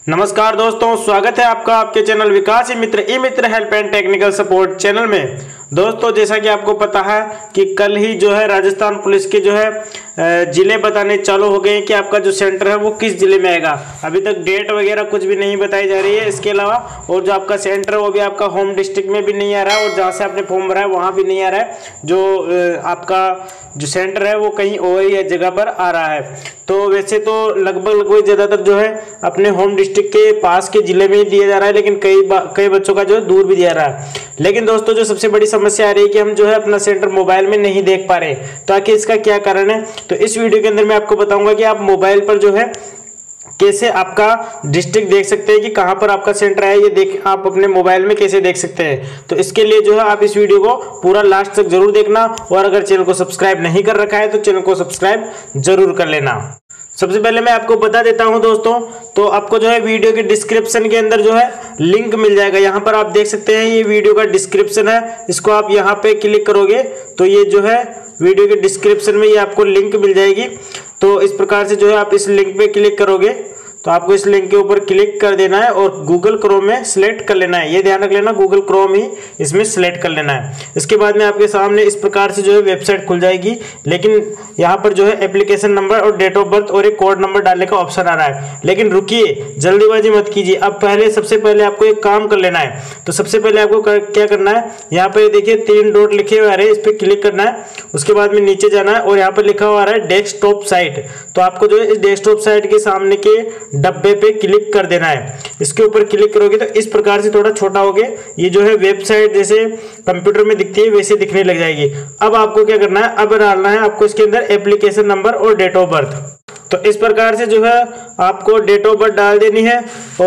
नमस्कार दोस्तों, स्वागत है आपका आपके channel Vikas e Mitra help and technical support channel में। दोस्तों, जैसा कि आपको पता है कि कल ही जो है राजस्थान पुलिस के जो है जिले बताने चालू हो गए हैं कि आपका जो सेंटर है वो किस जिले में आएगा। अभी तक डेट वगैरह कुछ भी नहीं बताई जा रही है। इसके अलावा और जो आपका सेंटर है वो भी आपका होम डिस्ट्रिक्ट में भी नहीं आ रहा है और जहाँ से आपने फॉर्म भरा है वहाँ भी नहीं आ रहा है। जो आपका जो सेंटर है वो कहीं और ही जगह पर आ रहा है। तो वैसे तो लगभग ज़्यादातर जो है अपने होम डिस्ट्रिक्ट के पास के जिले में ही दिया जा रहा है, लेकिन कई बच्चों का जो है दूर भी दिया रहा है। लेकिन दोस्तों, जो सबसे बड़ी समस्या आ रही है कि हम जो है अपना सेंटर मोबाइल में नहीं देख पा रहे। तो आखिर इसका क्या कारण है, तो इस वीडियो के अंदर मैं आपको बताऊंगा कि आप मोबाइल पर जो है कैसे आपका डिस्ट्रिक्ट देख सकते हैं कि कहां पर आपका सेंटर है। ये आप अपने मोबाइल में कैसे देख सकते हैं। तो इसके लिए जो है आप इस वीडियो को पूरा लास्ट तक जरूर देखना, और अगर चैनल को सब्सक्राइब नहीं कर रखा है तो चैनल को सब्सक्राइब जरूर कर लेना। सबसे पहले मैं आपको बता देता हूं दोस्तों, तो आपको जो है वीडियो के डिस्क्रिप्शन के अंदर जो है लिंक मिल जाएगा। यहाँ पर आप देख सकते हैं ये वीडियो का डिस्क्रिप्शन है। इसको आप यहाँ पे क्लिक करोगे तो ये जो है वीडियो के डिस्क्रिप्शन में ये आपको लिंक मिल जाएगी। तो इस प्रकार से जो है आप इस लिंक पे क्लिक करोगे तो आपको इस लिंक के ऊपर क्लिक कर देना है और गूगल क्रोम में सिलेक्ट कर लेना है। ये ध्यान रख लेना, गूगल क्रोम ही इसमें सिलेक्ट कर लेना है। इसके बाद में आपके सामने इस प्रकार से जो है वेबसाइट खुल जाएगी, लेकिन यहाँ पर जो है एप्लीकेशन नंबर और डेट ऑफ बर्थ और एक कोड नंबर डालने का ऑप्शन आ रहा है। लेकिन रुकिए, जल्दीबाजी मत कीजिए। अब सबसे पहले आपको एक काम कर लेना है। तो सबसे पहले आपको क्या करना है, यहाँ पे देखिए 3 डॉट लिखे हुए आ रहे हैं, इस पर क्लिक करना है। उसके बाद में नीचे जाना है और यहाँ पर लिखा हुआ आ रहा है डेस्कटॉप साइट। तो आपको जो है इस डेस्कटॉप साइट के सामने के डब्बे पे क्लिक कर देना है। इसके ऊपर क्लिक करोगे तो इस प्रकार से थोड़ा छोटा हो गया, ये जो है वेबसाइट जैसे कंप्यूटर में दिखती है वैसे दिखने लग जाएगी। अब आपको क्या करना है, अब डालना है आपको इसके अंदर एप्लीकेशन नंबर और डेट ऑफ बर्थ। तो इस प्रकार से जो है आपको डेट ऑफ बर्थ डाल देनी है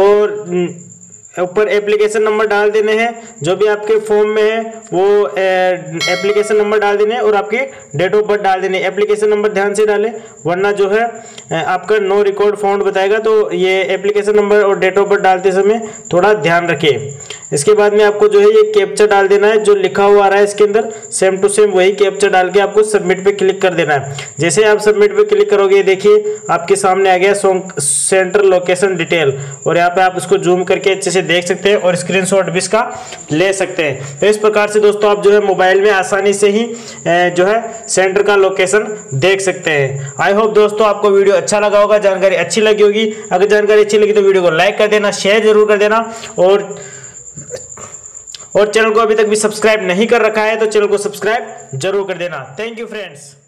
और ऊपर एप्लीकेशन नंबर डाल देने हैं। जो भी आपके फॉर्म में है वो एप्लीकेशन नंबर डाल देने हैं और आपकी डेट ऑफ बर्थ डाल देनी है। एप्लीकेशन नंबर ध्यान से डालें, वरना जो है आपका नो रिकॉर्ड फाउंड बताएगा। तो ये एप्लीकेशन नंबर और डेट ऑफ बर्थ डालते समय थोड़ा ध्यान रखें। इसके बाद में आपको जो है ये कैप्चा डाल देना है, जो लिखा हुआ आ रहा है इसके अंदर सेम टू सेम वही कैप्चा डाल के आपको सबमिट पे क्लिक कर देना है। जैसे आप सबमिट पे क्लिक करोगे, देखिए आपके सामने आ गया सेंटर लोकेशन डिटेल, और यहाँ पे आप इसको जूम करके अच्छे से देख सकते हैं और स्क्रीनशॉट भी इसका ले सकते हैं। तो इस प्रकार से दोस्तों आप जो है मोबाइल में आसानी से ही जो है सेंटर का लोकेशन देख सकते हैं। आई होप दोस्तों आपको वीडियो अच्छा लगा होगा, जानकारी अच्छी लगी होगी। अगर जानकारी अच्छी लगी तो वीडियो को लाइक कर देना, शेयर जरूर कर देना, और चैनल को अभी तक भी सब्सक्राइब नहीं कर रखा है तो चैनल को सब्सक्राइब जरूर कर देना। Thank you friends.